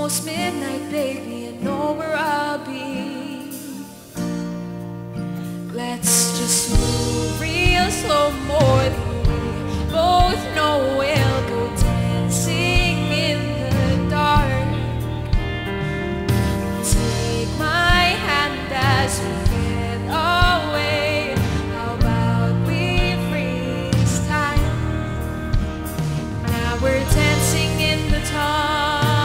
almost midnight, baby, I know where I'll be. Let's just move real slow, more than we both know we'll go dancing in the dark. Take my hand as we get away. How about we freeze time? Now we're dancing in the dark.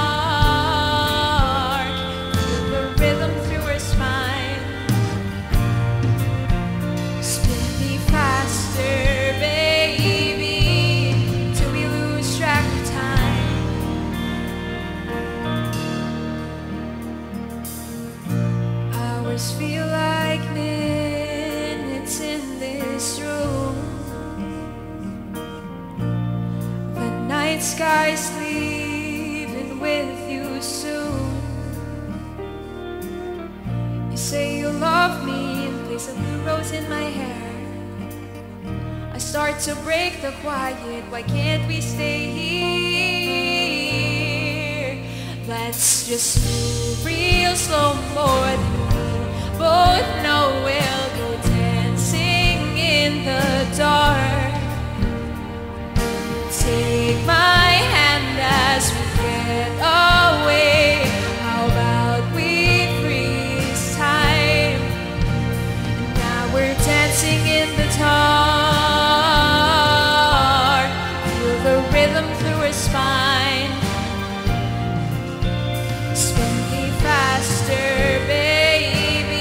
Feel like minutes in this room. The night sky's leaving with you soon. You say you love me in place of the rose in my hair. I start to break the quiet. Why can't we stay here? Let's just move real slow, more than both know we'll go dancing in the dark. Take my hand as we get away. How about we freeze time? Now we're dancing in the dark. Feel the rhythm through our spine. Spin me faster, baby.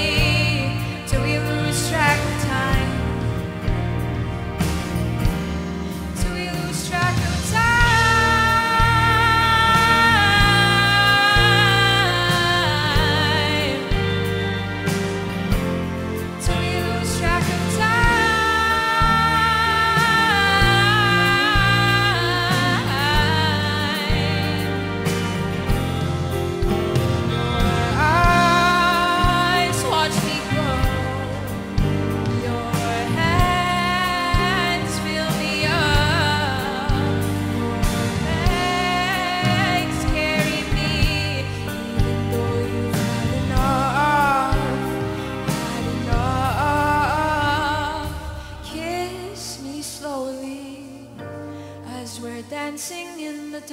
We're dancing in the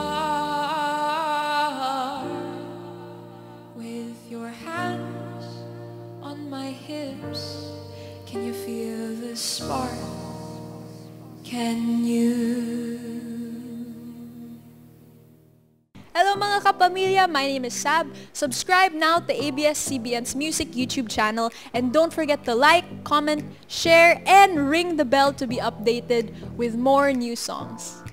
dark, with your hands on my hips. Can you feel the spark? Can you? Hello mga kapamilya, my name is Sab. Subscribe now to ABS-CBN's Music YouTube channel and don't forget to like, comment, share, and ring the bell to be updated with more new songs.